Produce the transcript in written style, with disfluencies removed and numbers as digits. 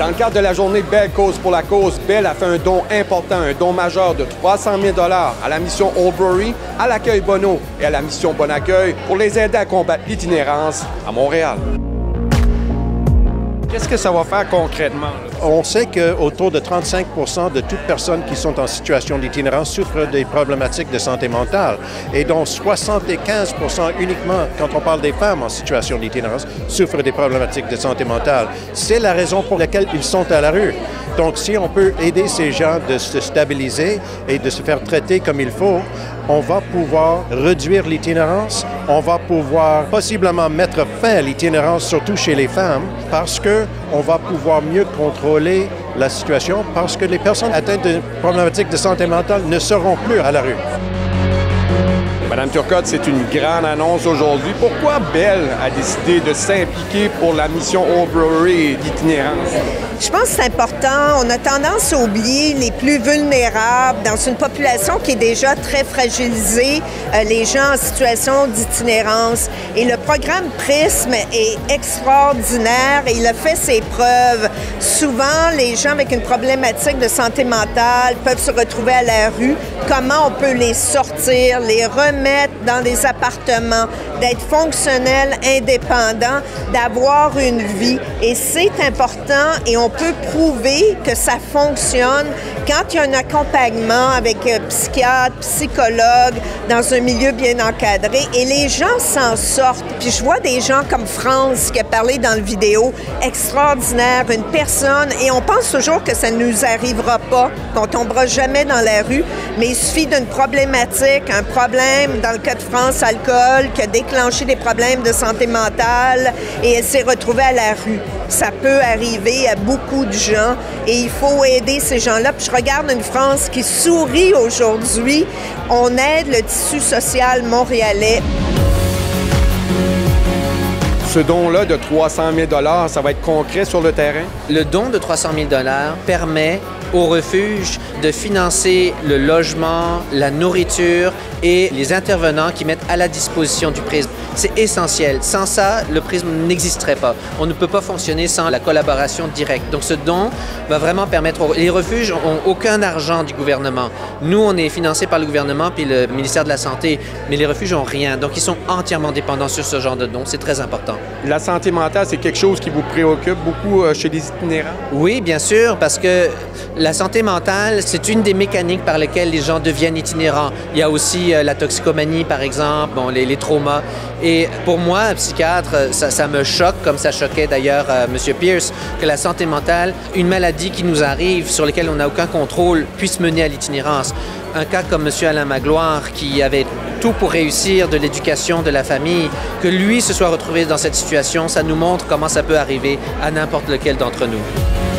Dans le cadre de la journée Belle Cause pour la cause, Belle a fait un don important, un don majeur de 300 000 $ à la mission Oldbury, à l'accueil Bonneau et à la mission Bon Accueil pour les aider à combattre l'itinérance à Montréal. Qu'est-ce que ça va faire concrètement, là? On sait qu'autour de 35 % de toutes personnes qui sont en situation d'itinérance souffrent des problématiques de santé mentale et dont 75 % uniquement, quand on parle des femmes en situation d'itinérance, souffrent des problématiques de santé mentale. C'est la raison pour laquelle ils sont à la rue. Donc, si on peut aider ces gens de se stabiliser et de se faire traiter comme il faut, on va pouvoir réduire l'itinérance, on va pouvoir possiblement mettre fin à l'itinérance, surtout chez les femmes, parce qu'on va pouvoir mieux contrôler la situation, parce que les personnes atteintes de problématiques de santé mentale ne seront plus à la rue. Madame Turcotte, c'est une grande annonce aujourd'hui. Pourquoi Belle a décidé de s'impliquer pour la mission Oldbury d'itinérance? Je pense que c'est important. On a tendance à oublier les plus vulnérables dans une population qui est déjà très fragilisée, les gens en situation d'itinérance. Et le programme Prisme est extraordinaire et il a fait ses preuves. Souvent, les gens avec une problématique de santé mentale peuvent se retrouver à la rue. Comment on peut les sortir, les remettre dans des appartements, d'être fonctionnels, indépendants, d'avoir une vie. Et c'est important et on peut prouver que ça fonctionne quand il y a un accompagnement avec psychiatre, psychologue, dans un milieu bien encadré. Et les gens s'en sortent. Puis je vois des gens comme France qui a parlé dans le vidéo, extraordinaire, une personne, et on pense toujours que ça ne nous arrivera pas, qu'on tombera jamais dans la rue, mais il suffit d'une problématique, un problème, dans le cas de France, alcool, qui a déclenché des problèmes de santé mentale et elle s'est retrouvée à la rue. Ça peut arriver à beaucoup de gens et il faut aider ces gens-là. Puis je regarde une France qui sourit aujourd'hui. On aide le tissu social montréalais. Ce don-là de 300 000 $, ça va être concret sur le terrain? Le don de 300 000 $ permet au refuge de financer le logement, la nourriture et les intervenants qui mettent à la disposition du Prisme. C'est essentiel. Sans ça, le Prisme n'existerait pas. On ne peut pas fonctionner sans la collaboration directe. Donc ce don va vraiment permettre... Les refuges n'ont aucun argent du gouvernement. Nous, on est financé par le gouvernement puis le ministère de la Santé, mais les refuges n'ont rien. Donc ils sont entièrement dépendants sur ce genre de dons. C'est très important. La santé mentale, c'est quelque chose qui vous préoccupe beaucoup chez les itinérants? Oui, bien sûr, parce que la santé mentale, c'est une des mécaniques par lesquelles les gens deviennent itinérants. Il y a aussi la toxicomanie, par exemple, les traumas. Et pour moi, un psychiatre, ça me choque, comme ça choquait d'ailleurs M. Pierce, que la santé mentale, une maladie qui nous arrive, sur laquelle on n'a aucun contrôle, puisse mener à l'itinérance. Un cas comme M. Alain Magloire, qui avait tout pour réussir, de l'éducation, de la famille, que lui se soit retrouvé dans cette situation, ça nous montre comment ça peut arriver à n'importe lequel d'entre nous.